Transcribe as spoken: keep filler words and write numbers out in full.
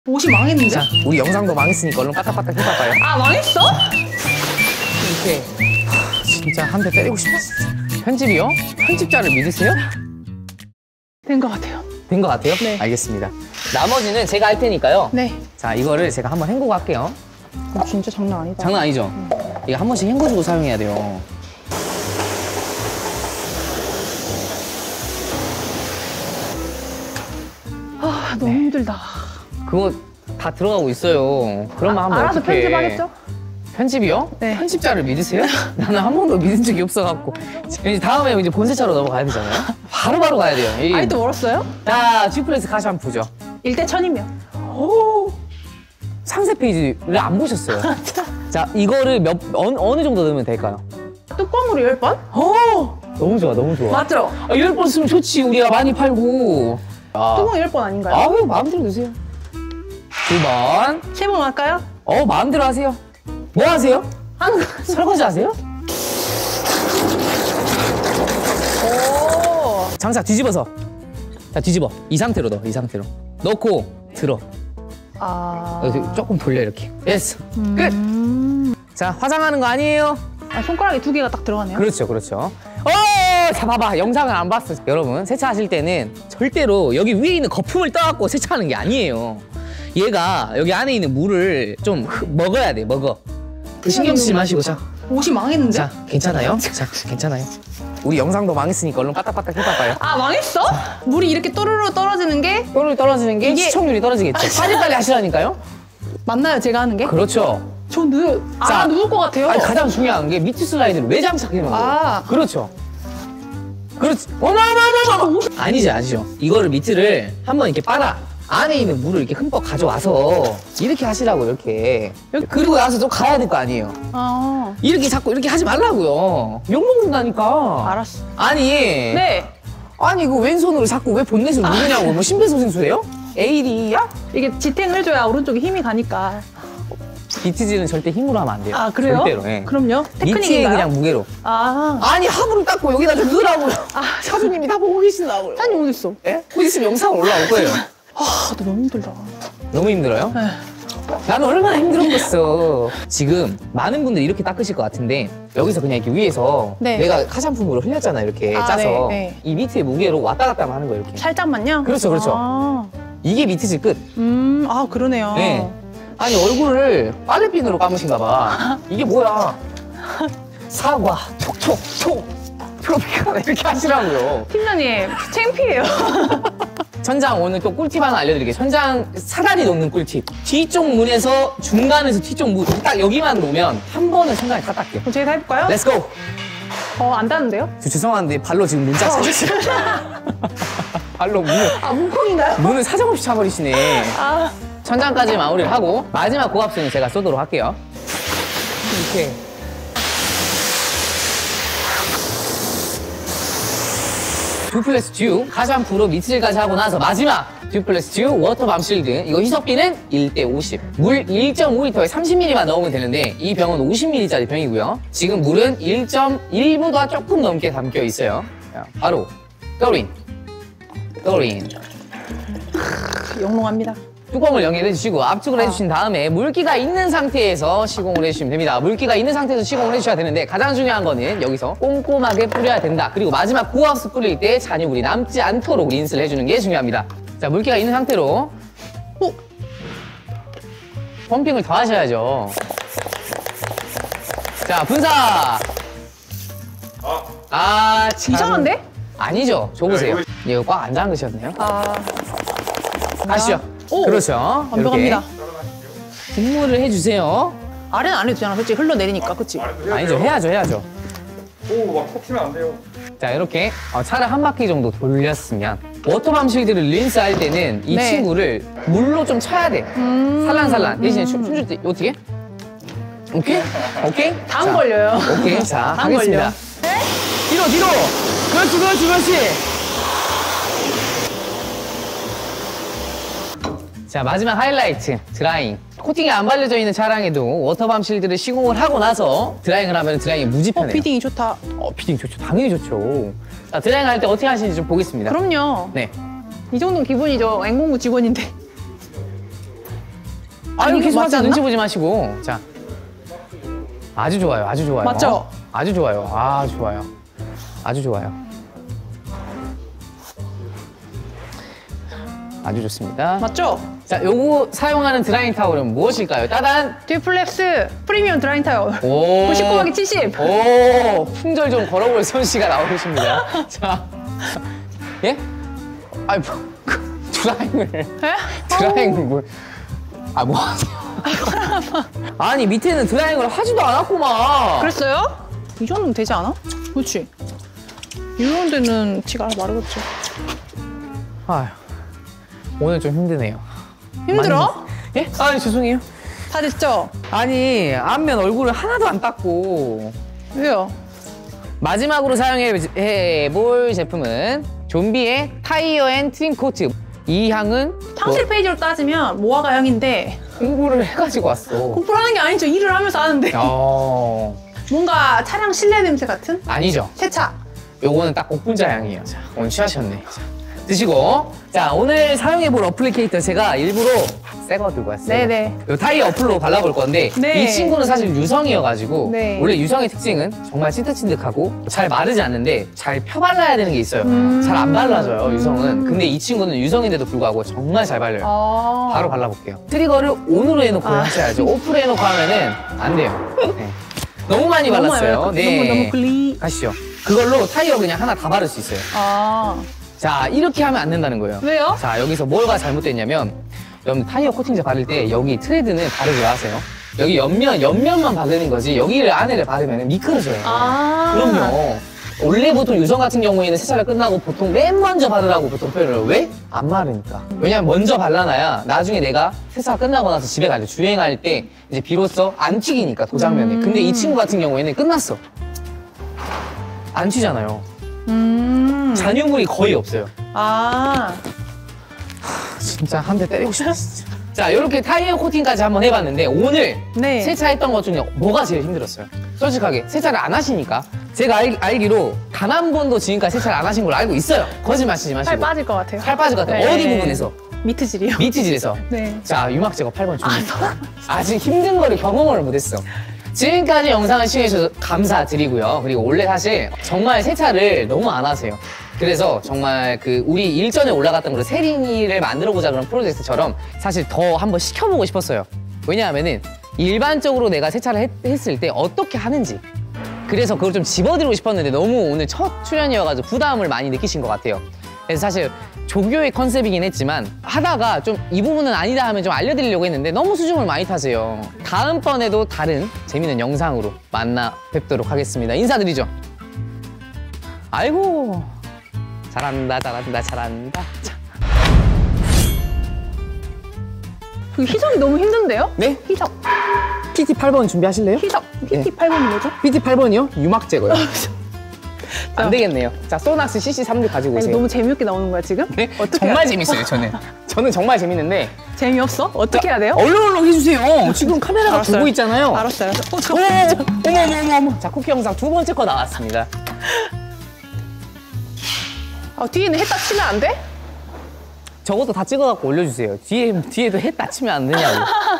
옷이 망했는데? 자, 우리 영상도 망했으니까 얼른 까딱까딱 해봐봐요. 아, 망했어? 이렇게 진짜 한 대 때리고 싶었어. 편집이요? 편집자를 믿으세요? 된 것 같아요. 된 것 같아요? 네. 알겠습니다. 나머지는 제가 할 테니까요. 네. 자, 이거를 제가 한번 헹구고 할게요. 어, 진짜 장난 아니다. 장난 아니죠? 음. 이거 한 번씩 헹궈주고 사용해야 돼요. 아, 너무 힘들다. 그거 다 들어가고 있어요. 그러면 아, 한번 알아서 어떡해. 편집하겠죠? 편집이요? 네. 편집자를 믿으세요? 나는 한 번도 믿은 적이 없어갖고. 이제 다음에 이제 본세차로 넘어가야 되잖아요. 바로바로 바로 가야 돼요. 이... 아직도 멀었어요? 자, 듀플렉스 가샴푸죠. 일 대 천이면. 오, 상세 페이지를 안 보셨어요. 자, 이거를 몇, 어느, 어느 정도 넣으면 될까요? 뚜껑으로 열 번? 오, 너무 좋아, 너무 좋아. 맞죠? 아, 열 번 쓰면 좋지. 우리가 많이 팔고. 아. 뚜껑 열 번 아닌가요? 아, 왜 마음대로 드세요. 두 번. 세 번 할까요? 어, 마음대로 하세요. 뭐 하세요? 하는 거. 설거지 하세요? 오. 장사 뒤집어서. 자, 뒤집어. 이 상태로 넣어, 이 상태로. 넣고, 들어. 아. 어, 조금 돌려, 이렇게. 됐어. 음. 끝! 자, 화장하는 거 아니에요? 아, 손가락에 두 개가 딱 들어가네요. 그렇죠, 그렇죠. 어! 자, 봐봐. 영상을 안 봤어. 여러분, 세차하실 때는 절대로 여기 위에 있는 거품을 떠갖고 세차하는 게 아니에요. 얘가 여기 안에 있는 물을 좀 먹어야 돼, 먹어. 신경 쓰지 마시고, 자. 옷이 망했는데? 자, 괜찮아요? 자, 괜찮아요. 우리 영상도 망했으니까 얼른 까딱까딱 해봐봐요. 아, 망했어? 물이 이렇게 또르르 떨어지는 게? 또르르 떨어지는 게 이게- 시청률이 떨어지겠죠. 빨리빨리 하시라니까요? 맞나요, 제가 하는 게? 그렇죠. 저 누, 자, 아, 누울 것 같아요. 아니, 가장 중요한 게 미트 슬라이드를 왜 장착해놓은 거예요? 아. 그렇죠. 그렇지. 어머머머머! 아니죠, 아니죠. 이거를 미트를 한번 이렇게 빨아. 안에 있는 물을 이렇게 흠뻑 가져와서 이렇게 하시라고, 이렇게. 그리고 나서 좀 가야 될 거 아니에요. 아, 이렇게 자꾸 이렇게 하지 말라고요. 욕먹는다니까. 알았어. 아니. 네. 아니, 이거 왼손으로 자꾸 왜 본넷을 누르냐고. 뭐 심폐소생술이에요? 에이디야? 이게 지탱을 해줘야 오른쪽에 힘이 가니까. 비트질은 절대 힘으로 하면 안 돼요. 아, 그래요? 절대로. 예. 그럼요. 밑에 테크닉인가요? 그냥 무게로. 아, 아니, 함으로 닦고 여기다 좀 넣으라고요. 아, 사주님이 다 보고 계신다고요. 사장님 어디 있어? 예? 곧 있으면 영상 올라올 거예요. 아, 나 너무 힘들다. 너무 힘들어요? 네. 나는 얼마나 힘들었겠어. 지금 많은 분들이 이렇게 닦으실 것 같은데 여기서 그냥 이렇게 위에서 네. 내가 화장품으로 흘렸잖아, 이렇게 아, 짜서. 네, 네. 이 밑에 무게로 왔다 갔다 하는 거예요, 이렇게. 살짝만요? 그렇죠, 그렇죠. 아, 이게 밑이질 끝. 음, 아, 그러네요. 네. 아니, 얼굴을 빨래핀으로 감으신가 봐. 이게 뭐야. 사과, 톡톡, 톡, 트로피카나 이렇게 하시라고요. 팀장님, 창피해요. 천장 오늘 또 꿀팁 하나 알려드릴게요. 천장 사다리 놓는 꿀팁. 뒤쪽 문에서 중간에서 뒤쪽 문 딱 여기만 놓으면 한 번은 천장에 다 닦여. 그럼 저희가 해볼까요? 렛츠고! 어, 안 닿는데요? 저 죄송한데 발로 지금 문짝 차주세요. 발로 문을, 아, 문콩인가요? 문을 사정없이 차버리시네. 아, 천장까지 마무리를 하고 마지막 고압수는 제가 쏘도록 할게요. 이렇게. 듀플렉스 듀 가샴푸로 미트질까지 하고 나서 마지막 듀플렉스 듀 워터밤 실드. 이거 희석비는 일 대 오십. 물 일 점 오 리터에 삼십 밀리리터만 넣으면 되는데 이 병은 오십 밀리리터짜리 병이고요. 지금 물은 일 점 일 보다 조금 넘게 담겨 있어요. 자, 바로 klorin. klorin. 영롱합니다. 뚜껑을 연결해 주시고 압축을 아. 해주신 다음에 물기가 있는 상태에서 시공을 해주시면 됩니다. 물기가 있는 상태에서 시공을 해주셔야 되는데 가장 중요한 거는 여기서 꼼꼼하게 뿌려야 된다. 그리고 마지막 고압수 뿌릴 때 잔유물이 남지 않도록 린스를 해주는 게 중요합니다. 자, 물기가 있는 상태로 오! 펌핑을 더 하셔야죠. 자, 분사! 아, 참. 이상한데? 아니죠. 줘보세요. 이거 꽉 안 잠그셨네요. 아, 아시죠? 오! 그렇죠. 완벽합니다. 분무를 해주세요. 아래는 안 해도 되잖아. 그치? 흘러내리니까. 그치? 아니죠. 해야죠, 해야죠. 오, 막 섞이면 안 돼요. 자, 이렇게 어, 차를 한 바퀴 정도 돌렸으면 워터밤 실드를 린스할 때는 이 네. 친구를 물로 좀 쳐야 돼. 음. 살랑살랑. 대신에 춤, 춤출 때 어떻게? 오케이? 오케이? 다음 자, 걸려요. 오케이. 자, 다음 하겠습니다. 걸려. 뒤로, 뒤로! 그렇지, 그렇지, 그렇지! 자, 마지막 하이라이트, 드라잉. 코팅이 안 발려져 있는 차량에도 워터밤 실드를 시공을 하고 나서 드라잉을 하면 드라잉이 무지 어, 편해요. 피딩이 좋다. 어, 피딩 좋죠. 당연히 좋죠. 자, 드라잉 할 때 어떻게 하시는지 좀 보겠습니다. 그럼요. 네. 이 정도는 기본이죠. 앵공구 직원인데. 아유, 이게 계속 맞지 하자. 않나? 눈치 보지 마시고. 자. 아주 좋아요. 아주 좋아요. 맞죠? 아주 좋아요. 아, 좋아요. 아주 좋아요. 아주 좋습니다. 맞죠? 자, 요거 사용하는 드라잉 타올은 무엇일까요? 따단! 듀플렉스 프리미엄 드라잉 타올. 오. 구십구 곱하기 칠십. 오, 품절 좀 걸어볼 솜씨가 나오십니다. 자, 예? 아이, 뭐, 그 드라잉을. 에? 드라잉을 뭘. 아, 뭐 하세요? 아니, 밑에는 드라잉을 하지도 않았구만. 그랬어요? 이 정도면 되지 않아? 그렇지. 이런 데는 티가 마르겠지. 아휴, 오늘 좀 힘드네요. 힘들어? 많이... 예? 아, 죄송해요. 다 됐죠? 아니, 앞면 얼굴을 하나도 안 닦고. 왜요? 마지막으로 사용해볼 제품은 좀비의 타이어 앤 트림 코트. 이 향은 향실 페이지로 따지면 모아가 향인데 뭐 공부를 해가지고 왔어. 공부를 하는 게 아니죠. 일을 하면서 하는데. 어... 뭔가 차량 실내 냄새 같은? 아니죠. 세차. 요거는 딱 옥분자 향이에요. 자, 오늘 취하셨네. 자, 드시고. 자, 오늘 사용해볼 어플리케이터 제가 일부러 새 거 들고 왔어요. 네네. 요 타이어 어플로 발라볼 건데 네. 이 친구는 사실 유성이어가지고 네. 원래 유성의 특징은 정말 찐득찐득하고 잘 마르지 않는데 잘 펴발라야 되는 게 있어요. 음. 잘 안 발라져요, 유성은. 근데 이 친구는 유성인데도 불구하고 정말 잘 발려요. 아. 바로 발라볼게요. 트리거를 온으로 해놓고 아. 하셔야죠. 오프로 해놓고 하면은 안 돼요. 네. 너무 많이 너무 발랐어요. 너무 너무 글리. 가시죠. 그걸로 타이어 그냥 하나 다 바를 수 있어요. 아. 자, 이렇게 하면 안 된다는 거예요. 왜요? 자, 여기서 뭐가 잘못됐냐면 여러분 타이어 코팅제 바를 때 여기 트레드는 바르지 마세요. 여기 옆면, 옆면만 바르는 거지 여기를 안에를 바르면 미끄러져요. 아. 그럼요. 원래 보통 유성 같은 경우에는 세차가 끝나고 보통 맨 먼저 바르라고 보통 표현을 해요. 왜? 안 마르니까. 왜냐면 먼저 발라놔야 나중에 내가 세차가 끝나고 나서 집에 갈 때 주행할 때 이제 비로소 안 튀기니까 도장면에. 음. 근데 이 친구 같은 경우에는 끝났어. 안 튀잖아요. 음. 잔유물이 거의 없어요. 아. 진짜 한 대 때리고 싶었어. 자, 이렇게 타이어 코팅까지 한번 해봤는데 오늘 네. 세차했던 것 중에 뭐가 제일 힘들었어요? 솔직하게 세차를 안 하시니까 제가 알, 알기로 단 한 번도 지금까지 세차를 안 하신 걸로 알고 있어요. 거짓말 치지 마시고. 살 빠질 것 같아요. 살 빠질 것 같아요. 네. 어디 부분에서? 미트질이요? 미트질에서. 네. 자, 유막 제거 팔 번 준비. 아직 힘든 거를 경험을 못했어. 지금까지 영상을 시청해주셔서 감사드리고요. 그리고 원래 사실 정말 세차를 너무 안 하세요. 그래서 정말 그 우리 일전에 올라갔던 그런 세린이를 만들어보자 그런 프로젝트처럼 사실 더 한번 시켜보고 싶었어요. 왜냐하면은 일반적으로 내가 세차를 했, 했을 때 어떻게 하는지 그래서 그걸 좀 집어드리고 싶었는데 너무 오늘 첫 출연이어가지고 부담을 많이 느끼신 것 같아요. 그래서 사실 조교의 컨셉이긴 했지만 하다가 좀 이 부분은 아니다 하면 좀 알려드리려고 했는데 너무 수줍음을 많이 타세요. 다음번에도 다른 재밌는 영상으로 만나 뵙도록 하겠습니다. 인사드리죠. 아이고 잘한다 잘한다 잘한다. 자. 그 희석이 너무 힘든데요? 네? 희석. 피티 팔 번 준비하실래요? 희석. 피티 네. 팔 번이 뭐죠? 피티 팔 번이요? 유막 제거요. 안 되겠네요. 자, 소낙스 씨씨 삼육 가지고 아니, 오세요. 너무 재미없게 나오는 거야 지금? 네? 어떻게 정말 해야 돼? 재밌어요, 저는. 저는 정말 재밌는데. 재미없어? 어떻게 해야 돼요? 얼른 얼른 해주세요. 지금 카메라가 알았어요. 두고 있잖아요. 알았어요. 알았어요. 어, 저, 어머, 어머, 어머, 어머, 어머. 자, 쿠키 영상 두 번째 거 나왔습니다. 아, 뒤에는 했다 치면 안 돼? 저것도 다 찍어갖고 올려주세요. 뒤에, 뒤에도 해 닫히면 안 되냐고.